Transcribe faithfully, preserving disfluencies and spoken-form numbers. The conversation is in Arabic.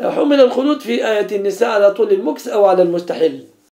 حمل الخلود في آية النساء على طول المكس أو على المستحل؟